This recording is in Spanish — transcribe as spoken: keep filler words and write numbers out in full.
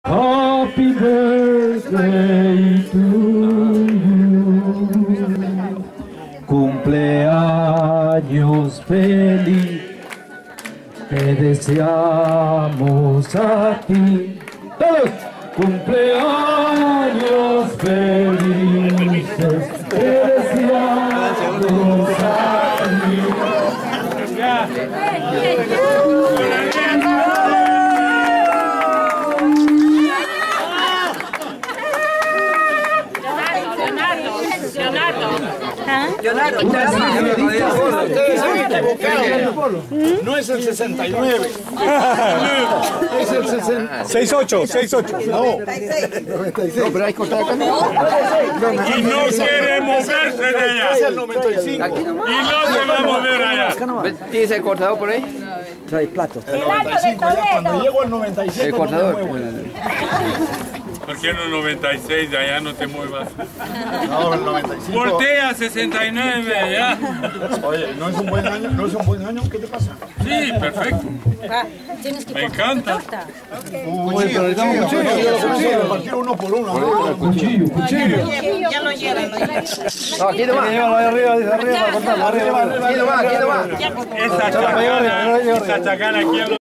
Happy birthday to you. Cumpleaños feliz, te deseamos a ti. Todos. Cumpleaños felices, te deseamos a ti. Leonardo, no es el sesenta y nueve, es el sesenta y ocho, sesenta y ocho. No, noventa y seis. No, pero hay cortada acá. Y no quiere moverse de allá. Es el noventa y cinco. Y no se va a mover allá. ¿Tienes el cortador por ahí? Trae platos. El noventa y cinco, ya cuando llego al noventa y siete El cortador. no me muevo. ¿Por qué no noventa y seis de allá no te muevas? No, el noventa y cinco. Voltea sesenta y nueve allá. Oye, ¿no es un buen año? ¿No es un buen año? ¿Qué te pasa? Sí, perfecto. Me encanta. Uy, pero necesitamos cuchillo. Yo lo consigo repartir uno por uno. Cuchillo, cuchillo. Ya lo llevan. No, aquí nomás. Llévalo ahí arriba, dice arriba para cortarlo. Arriba, arriba. Aquí nomás, aquí nomás. Esa chacana, esa chacana, ¿quién lo